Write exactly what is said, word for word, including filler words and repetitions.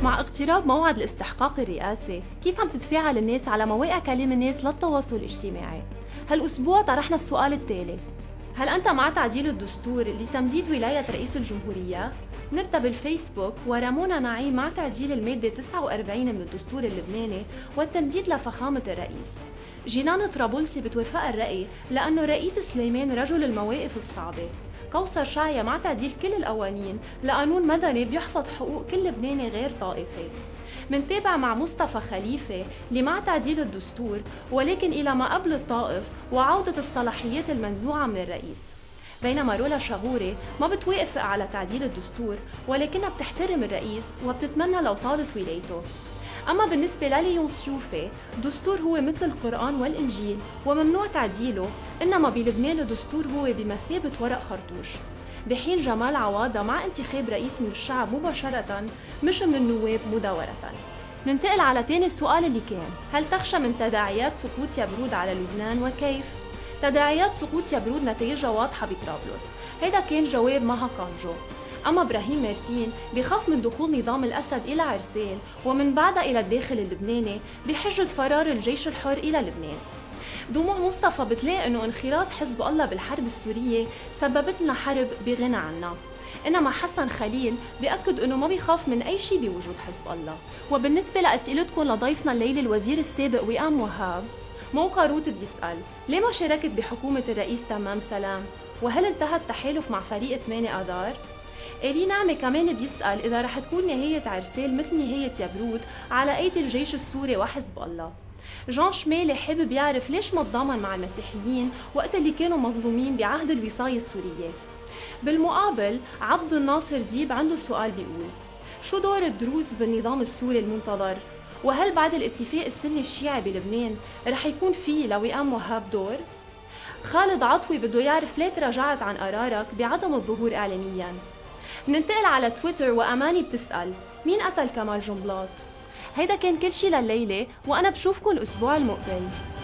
مع اقتراب موعد الاستحقاق الرئاسي، كيف عم تتفاعل الناس على مواقع كلام الناس للتواصل الاجتماعي؟ هالأسبوع طرحنا السؤال التالي: هل أنت مع تعديل الدستور لتمديد ولاية رئيس الجمهورية؟ نبدأ بالفيسبوك، ورمونا نعيم مع تعديل المادة تسعة وأربعين من الدستور اللبناني والتمديد لفخامة الرئيس. جينان طرابلسي بتوافق الرأي لأنه رئيس سليمان رجل المواقف الصعبة. كوثر شعيا مع تعديل كل القوانين لقانون مدني بيحفظ حقوق كل لبناني غير طائفي. منتابع مع مصطفى خليفة اللي مع تعديل الدستور ولكن إلى ما قبل الطائف وعودة الصلاحيات المنزوعة من الرئيس. بينما رولا شغوري ما بتوافق على تعديل الدستور ولكنها بتحترم الرئيس وبتتمنى لو طالت ولايته. أما بالنسبة لليون سيوفي، الدستور هو مثل القرآن والإنجيل وممنوع تعديله، إنما بلبنان الدستور هو بمثابة ورق خرطوش. بحين جمال عواضة مع انتخاب رئيس من الشعب مباشرة مش من النواب مدورة. ننتقل على تاني السؤال اللي كان: هل تخشى من تداعيات سقوط يبرود على لبنان وكيف؟ تداعيات سقوط يبرود نتائجها واضحة بطرابلس، هيدا كان جواب مها كانجو. أما إبراهيم ميرسين بخاف من دخول نظام الأسد إلى عرسال ومن بعدها إلى الداخل اللبناني بحجة فرار الجيش الحر إلى لبنان. دموع مصطفى بتلاقي إنه انخراط حزب الله بالحرب السورية سببت لنا حرب بغنى عنا. إنما حسن خليل بيأكد إنه ما بيخاف من أي شيء بوجود حزب الله. وبالنسبة لأسئلتكم لضيفنا الليلة الوزير السابق وئام وهاب، موقع روت بيسأل: ليه ما شاركت بحكومة الرئيس تمام سلام؟ وهل انتهى التحالف مع فريق ثمانية آذار؟ إيري نعمة كمان بيسأل إذا رح تكون نهاية عرسال مثل نهاية يبرود على أيدي الجيش السوري وحزب الله. جان شمالي حابب يعرف ليش ما تضامن مع المسيحيين وقت اللي كانوا مظلومين بعهد الوصاية السورية. بالمقابل عبد الناصر ديب عنده سؤال بيقول: شو دور الدروز بالنظام السوري المنتظر؟ وهل بعد الاتفاق السني الشيعي بلبنان رح يكون فيه لوئام وهاب دور؟ خالد عطوي بده يعرف ليه تراجعت عن قرارك بعدم الظهور إعلامياً. ننتقل على تويتر، وأماني بتسأل: مين قتل كمال جنبلاط؟ هيدا كان كل شي لليلة، وأنا بشوفكن الأسبوع المقبل.